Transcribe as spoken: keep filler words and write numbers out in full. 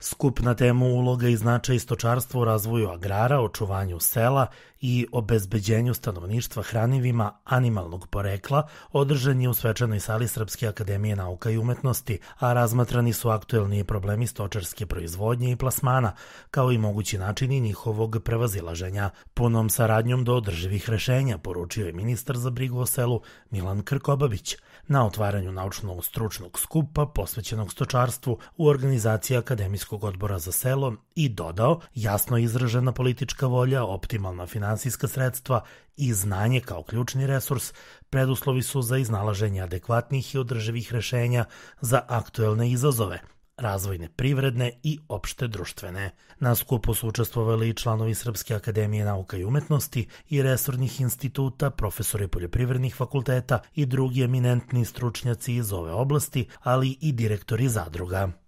Skup na temu uloga i značaj stočarstva u razvoju agrara, očuvanju sela i obezbeđenju stanovništva hranivima animalnog porekla održan je u svečanoj sali Srpske akademije nauka i umetnosti, a razmatrani su aktuelni problemi stočarske proizvodnje i plasmana, kao i mogući načini njihovog prevazilaženja. Punom saradnjom do održivih rešenja, poručio je ministar za brigu o selu Milan Krkobabić na otvaranju naučno-stručnog skupa posvećenog stočarstvu u organizaciji Akademijskog odbora za selo i dodao: jasno izražena politička volja, optimalna finansijska sredstva i znanje kao ključni resurs preduslovi su za iznalaženje adekvatnih i održivih rešenja za aktuelne izazove, razvojne, privredne i opšte društvene. Na skupu su učestvovali i članovi Srpske akademije nauka i umetnosti i resornih instituta, profesori poljoprivrednih fakulteta i drugi eminentni stručnjaci iz ove oblasti, ali i direktori zadruga.